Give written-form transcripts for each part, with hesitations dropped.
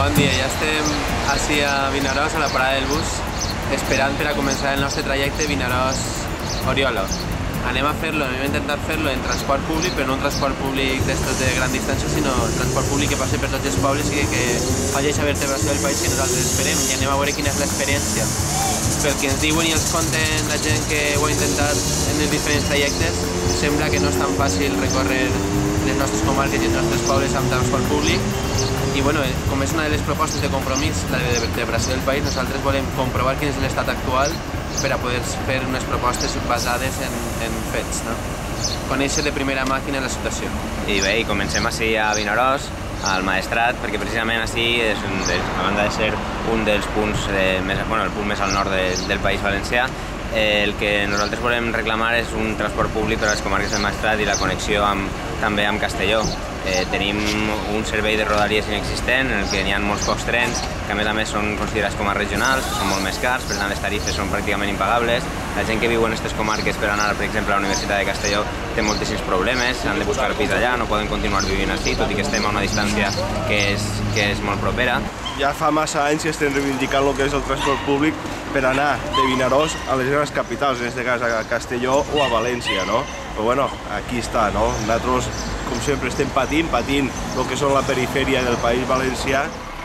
Bon dia, ja estem ací a Vinaròs, a la parada del bus, esperant per a començar el nostre trajecte Vinaròs-Oriola. Anem a intentar fer-lo en transport públic, però no un transport públic d'estos de gran distància, sinó transport públic que passi per tots els pobles i que faci aquesta vertebració del país que nosaltres esperem, i anem a veure quina és l'experiència. Pel que ens diuen i ens conten la gent que ho ha intentat en els diferents trajectes, sembla que no és tan fàcil recórrer les nostres comarques i els nostres pobles amb transport públic. I bueno, com és una de les propostes de compromís, la de vertebració del país, nosaltres volem comprovar quin és l'estat actual per a poder fer unes propostes basades en fets, no? Conèixer de primera màquina la situació. I bé, comencem ací a Vinaròs, al Maestrat, perquè precisament ací, a banda de ser un dels punts, el punt més al nord del País Valencià, el que nosaltres volem reclamar és un transport públic per a les comarques del Maestrat i la connexió també amb Castelló. Tenim un servei de rodalies inexistent en el que n'hi ha molts pocs trens que a més són considerats com a regionals, són molt més cars, per tant les tarifes són pràcticament impagables. La gent que viu en aquestes comarques per anar, per exemple, a la Universitat de Castelló té moltíssims problemes, han de buscar pis allà, no poden continuar vivint així, tot i que estem a una distància que és molt propera. Ja fa massa anys que estem reivindicant el que és el transport públic per anar de Vinaròs a les grans capitals, en aquest cas a Castelló o a València, no? Però bueno, aquí està, no? Nosaltres, com sempre, estem patint el que són la perifèria del País Valencià.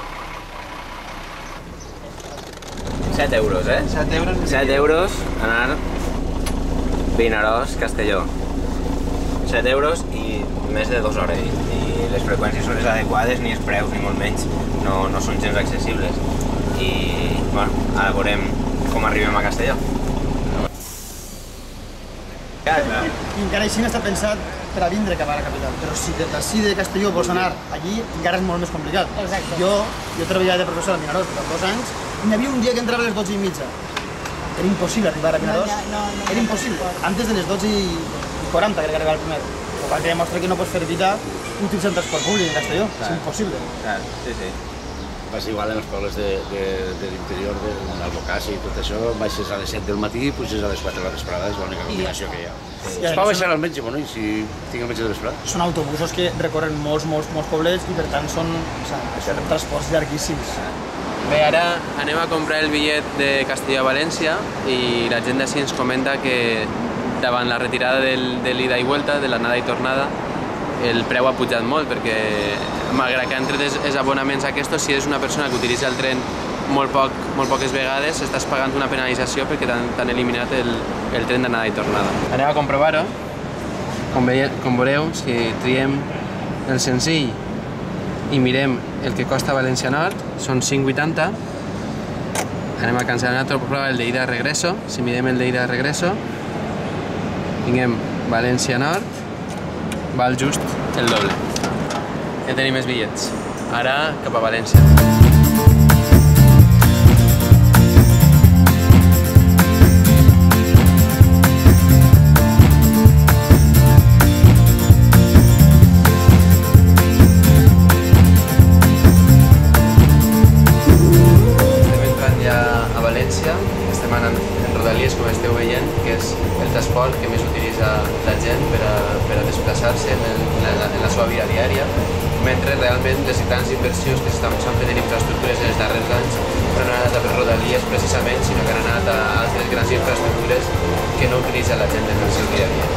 7 euros, eh? 7 euros? 7 euros anar Vinaròs, Castelló. 7 euros i més de 2 hores. I les freqüències són les adequades, ni els preus, ni molt menys, no són gens accessibles. I, bueno, ara veurem com arribem a Castelló. I encara així està pensat per a vindre cap a la capital, però si d'ací de Castelló vols anar allí, encara és molt més complicat. Exacte. Jo treballava de professor a Vinaròs per 2 anys i n'hi havia un dia que entrava a les 12:30. Era impossible arribar a Vinaròs, era impossible. Antes de les 12:40 crec que arribava el primer. El qual demostra que no pots fer vida utilitzant transport públic en Castelló, és impossible. Sí. Passa igual en els pobles de l'interior, d'Albocàsser i tot això, baixes a les 7 del matí i puges a les 4 de la vesprada, és l'única combinació que hi ha. Es pot baixar al metge, bueno, i si tinc el metge de vesprada? Són autobusos que recorren molts pobles i per tant són transports llarguíssims. Bé, ara anem a comprar el bitllet de Castelló a València i la gent d'ací ens comenta que davant la retirada de l'ida i vuelta, de l'anada i tornada, el preu ha pujat molt perquè, malgrat que han tret els abonaments aquests, si és una persona que utilitza el tren molt poques vegades, estàs pagant una penalització perquè t'han eliminat el tren d'anada i tornada. Anem a comprovar-ho. Com veureu, si triem el senzill i mirem el que costa València Nord, són 5,80. Anem a cancel·lar el d'ida i regreso. Si mirem el d'ida i regreso, tinguem València Nord, val just el doble. Ja tenim els bitllets. Ara cap a València. Estem entrant ja a València. Estem anant en rodalies, com esteu veient, que és el transport que més utilitza la gent per a desplaçar-se en la seva vida diària, mentre realment les grans inversions que s'han fet en infraestructures en els darrers anys no han anat a per rodalies precisament, sinó que han anat a altres grans infraestructures que no utilitza la gent en el seu dia a dia.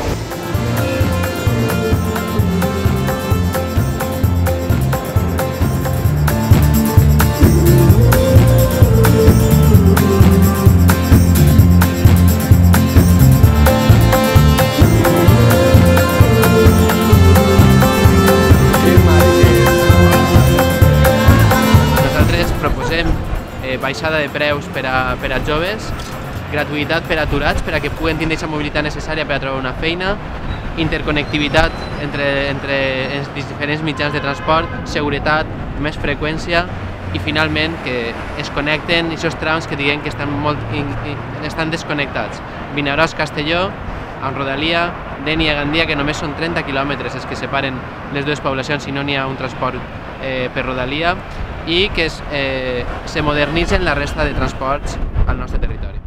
Baixada de preus per a joves, gratuïtat per a aturats per a que puguen tindre aquesta mobilitat necessària per a trobar una feina, interconnectivitat entre els diferents mitjans de transport, seguretat, més freqüència i finalment que es connecten aquests trams que diguem que estan desconnectats. Vinaròs, Castelló, amb rodalia, Dénia i Gandia, que només són 30 quilòmetres els que separen les dues poblacions si no n'hi ha un transport per rodalia, i que se modernitzen la resta de transports al nostre territori.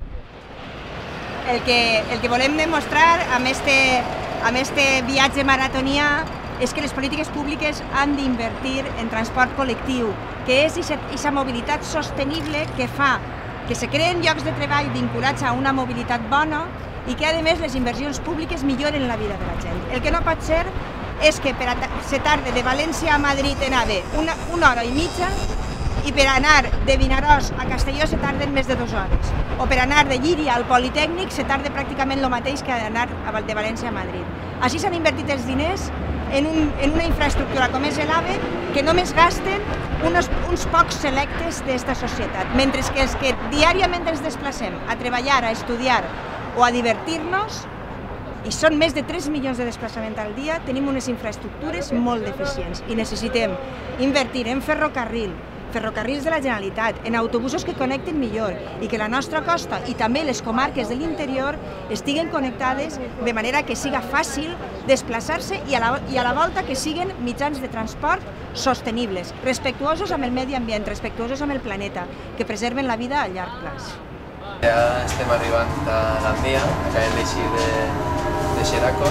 El que volem demostrar amb este viatge maratonià és que les polítiques públiques han d'invertir en transport col·lectiu, que és aquesta mobilitat sostenible que fa que se creen llocs de treball vinculats a una mobilitat bona i que, a més, les inversions públiques milloren la vida de la gent. El que no pot ser és que se tarde de València a Madrid en AVE una hora i mitja i per anar de Vinaròs a Castelló se tarden més de 2 hores. O per anar de Llíria al Politècnic se tarda pràcticament el mateix que anar de València a Madrid. Així s'han invertit els diners en una infraestructura com és l'AVE que només gasten uns pocs selectes d'esta societat, mentre que els que diàriament ens desplacem a treballar, a estudiar o a divertir-nos, i són més de 3 milions de desplaçaments al dia, tenim unes infraestructures molt deficients i necessitem invertir en ferrocarrils de la Generalitat, en autobusos que connecten millor i que la nostra costa i també les comarques de l'interior estiguen connectades de manera que siga fàcil desplaçar-se i a la volta que siguen mitjans de transport sostenibles, respectuosos amb el medi ambient, respectuosos amb el planeta, que preserven la vida a llarg plaç. Ja estem arribant a Gandia, acabem d'eixir de Xeraco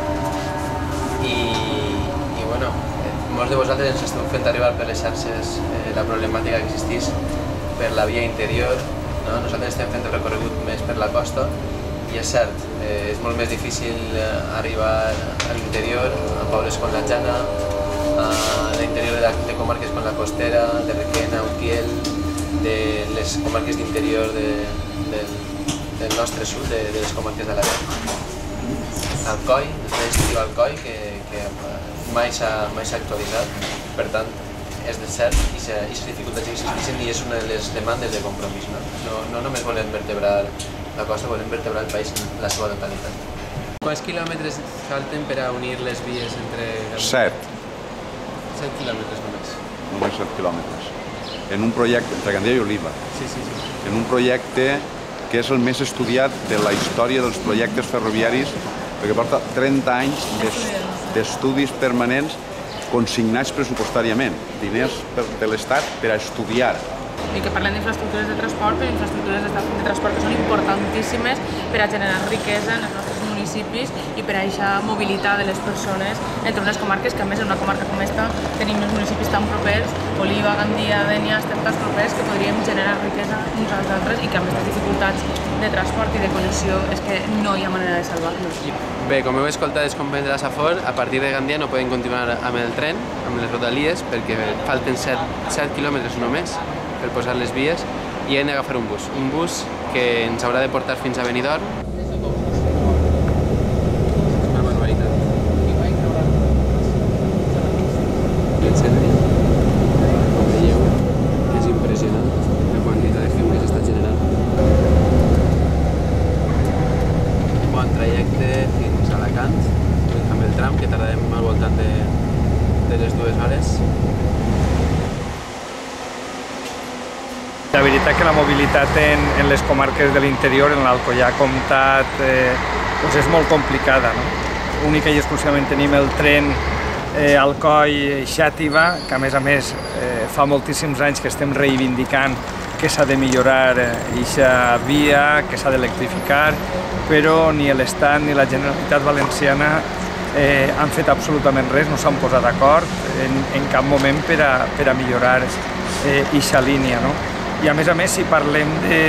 i bueno, molts de vosaltres ens esteu fent arribar per les xarxes la problemàtica que existeix per la via interior. Nosaltres estem fent el recorregut més per la costa i és cert, és molt més difícil arribar a l'interior, a pobles com la Jana, a l'interior de comarques com la Costera, de Requena, Utiel, de les comarques d'interior del nostre sud, de les comarques de l'Aragó. Alcoi, el país que diu Alcoi, que mai s'ha actualitzat, per tant, és de cert i les dificultats que existeixen i és una de les demandes de compromís. No només volem vertebrar la costa, volem vertebrar el país en la seva totalitat. Quants quilòmetres falten per a unir les vies entre... 7. 7 quilòmetres només. Només 7 quilòmetres. En un projecte, entre Gandia i Oliva. Sí. En un projecte que és el més estudiat de la història dels projectes ferroviaris, perquè porta 30 anys d'estudis permanents consignats pressupostàriament, diners de l'Estat per a estudiar. I que parlem d'infraestructures de transport, però infraestructures de transport que són importantíssimes per a generar riquesa en els nostres municipis i per a aquesta mobilitat de les persones entre unes comarques que, a més, en una comarca com esta tenim els municipis tan propers, Oliva, Gandia, Dénia, estem tan propers que podríem generar riquesa uns als altres i que amb aquestes dificultats de transport i de connexió és que no hi ha manera de salvar-los. Bé, com heu escoltat els companys de la Safor, a partir de Gandia no poden continuar amb el tren, amb les rodalies, perquè falten 7 quilòmetres només per posar les vies i hem d'agafar un bus que ens haurà de portar fins a Benidorm. És una barbaritat. Com veieu, és impressionant la quantitat de fum que s'està generant. Un bon trajecte fins a Alacant, amb el tram, que tardarem al voltant de les 2 hores. La veritat que la mobilitat en les comarques de l'interior, en l'Alcoià Comtat, és molt complicada. Única i exclusivament tenim el tren Alcoi-Xàtiva, que a més fa moltíssims anys que estem reivindicant que s'ha de millorar aquesta via, que s'ha d'electrificar, però ni l'Estat ni la Generalitat Valenciana han fet absolutament res, no s'han posat d'acord en cap moment per a millorar aquesta línia. I a més, si parlem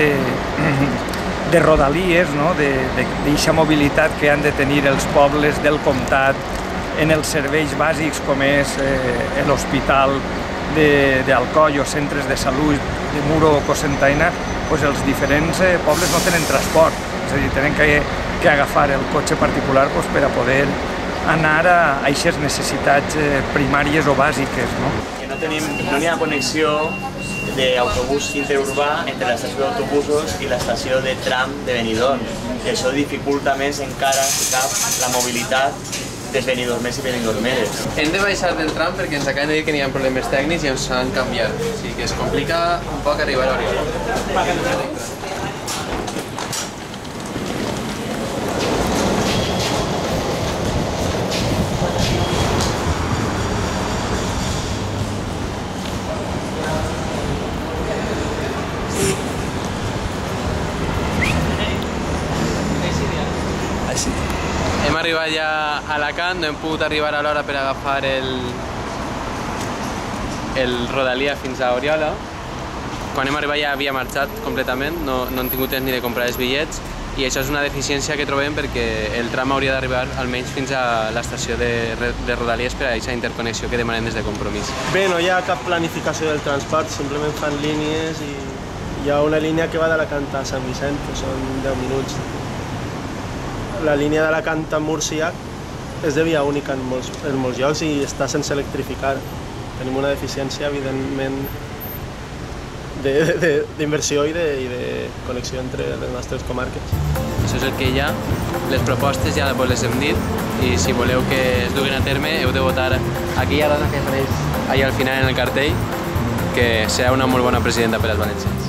de rodalies, d'aquesta mobilitat que han de tenir els pobles del comtat en els serveis bàsics com és l'hospital d'Alcoi o centres de salut de Muro o Cocentaina, els diferents pobles no tenen transport, és a dir, tenen que agafar el cotxe particular per a poder anar a aquestes necessitats primàries o bàsiques. No n'hi ha connexió d'autobús interurbà entre l'estació d'autobusos i l'estació de tram de Benidorm. I això dificulta més encara, si cap, la mobilitat dels benidormers i benidormeres. Hem de baixar del tram perquè ens acaben de dir que n'hi ha problemes tècnics i ens han canviat. O sigui que es complica un poc arribar a Oriol. Hem arribat ja Alacant, no hem pogut arribar a l'hora per agafar el Rodalia fins a Oriola. Quan hem arribat ja havia marxat completament, no hem tingut temps ni de comprar els bitllets, i això és una deficiència que trobem perquè el tram hauria d'arribar almenys fins a l'estació de Rodalies per a aquesta interconnexió que demanem des de Compromís. Bé, no hi ha cap planificació del transport, simplement fan línies i hi ha una línia que va d'Alacant a Sant Vicent, que són 10 minuts. La línia d'Alacant a Múrcia és de via única en molts llocs i està sense electrificar. Tenim una deficiència, evidentment, d'inversió i de connexió entre les nostres comarques. Això és el que hi ha. Les propostes ja les hem dit i si voleu que es duguin a terme heu de votar aquella dona que apareix allà al final en el cartell, que serà una molt bona presidenta per als valencians.